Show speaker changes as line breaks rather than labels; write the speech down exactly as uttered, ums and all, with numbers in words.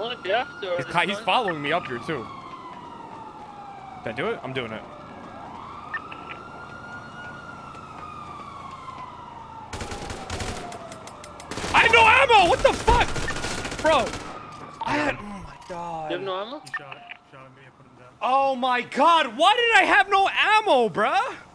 Well, if you have to.
He's, he's following me up here too. Did I do it? I'm doing it. I have no ammo! What the fuck? Bro. I had... Oh my god.
You have no ammo?
He shot, shot at me, I put him down.
Oh my god, why did I have no ammo, bruh?